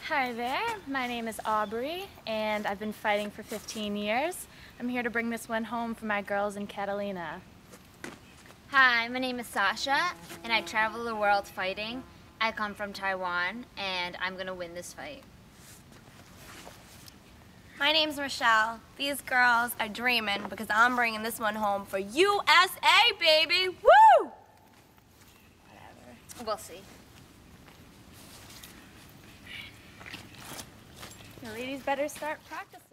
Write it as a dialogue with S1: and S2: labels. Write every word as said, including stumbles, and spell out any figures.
S1: Hi there, my name is Aubrey, and I've been fighting for fifteen years. I'm here to bring this one home for my girls in Catalina.
S2: Hi, my name is Sasha, and I travel the world fighting. I come from Taiwan, and I'm gonna win this fight.
S3: My name's Rochelle. These girls are dreaming because I'm bringing this one home for U S A, baby! Woo!
S2: Whatever. We'll see.
S1: You ladies better start practicing.